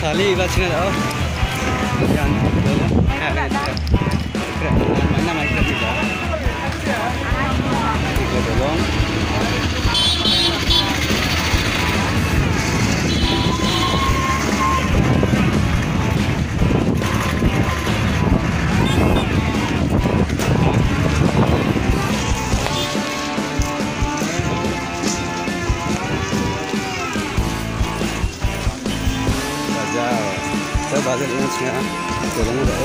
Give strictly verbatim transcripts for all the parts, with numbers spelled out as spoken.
Sali baca dah. Yang mana mana kita tidak. Kita tolong. Saya bazar ini sebenarnya tolong dah.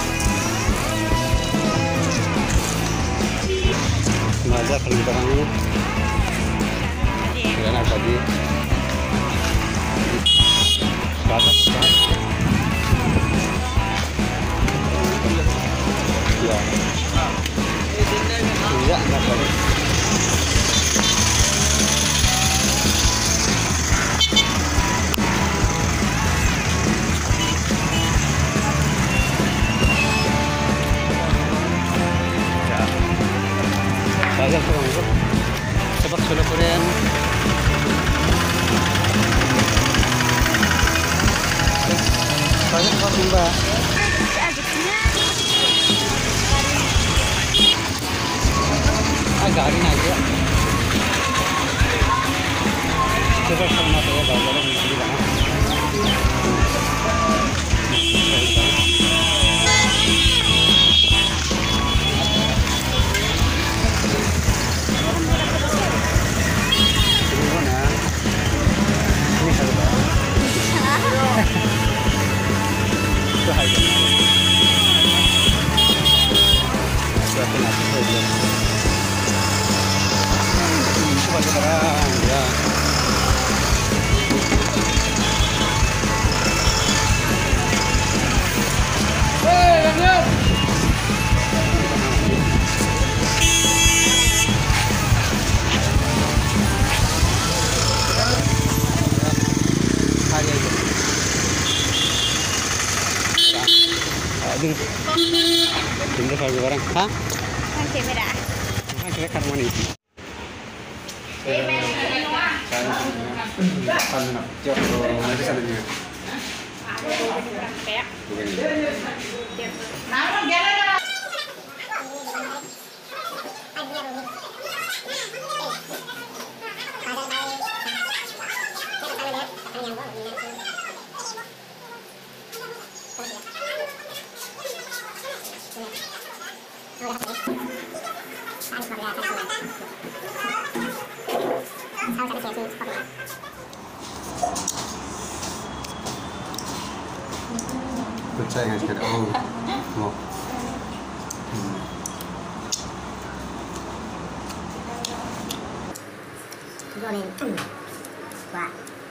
Bazar kalau barang ini, kerana tadi bazar besar. Ya, tidak nak balik. Bazar kurang tu, sebab sudah Korean. Bazar kurang juga. Agak hari naik ya. Sebab sama tu ya bazar yang di mana. Tinggal kalau orang, ha? Nanti beda. Nanti kita kan mana itu? Kan nak jawab nanti sana juga. Nama jalan. Percaya dengan sekadar oh, oh. Hmm. Goreng, wah.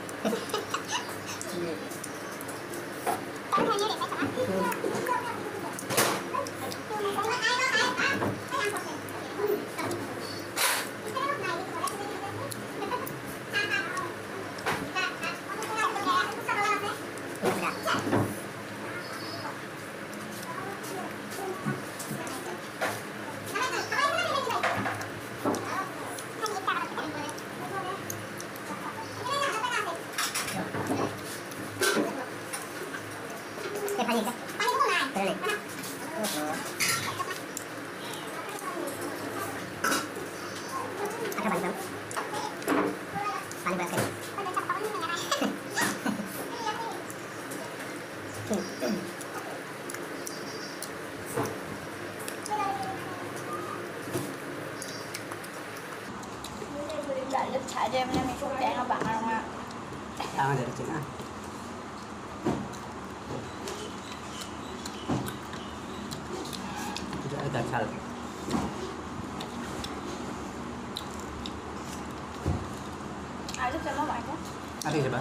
Lực chạy đêm nên mình không đen các bạn không ạ. Ăn để chừng ăn. Dah sal. Ada sama bạn chứ? Ada siapa?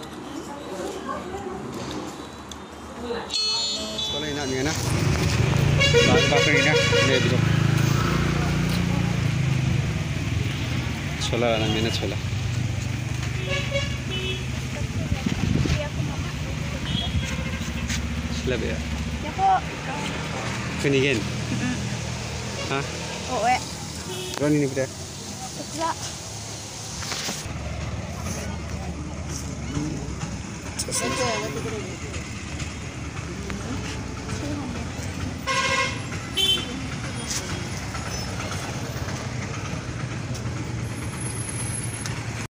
Kalau ini nak ni na. Bahan bakar ini na. Ni dulu. Chola na mina chola. Chola be. Ya kok. Kunigin. Ha? Oh eh. Roni ni kita. Tidak. Betul, betul, betul.